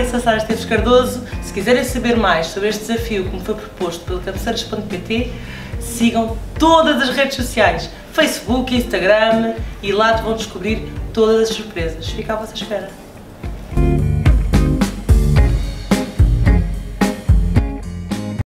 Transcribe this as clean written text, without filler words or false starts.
eu sou Sara Esteves Cardoso. Se quiserem saber mais sobre este desafio que me foi proposto pelo cabeceiras.pt, sigam todas as redes sociais, Facebook, Instagram, e lá vão descobrir todas as surpresas. Fica à vossa espera.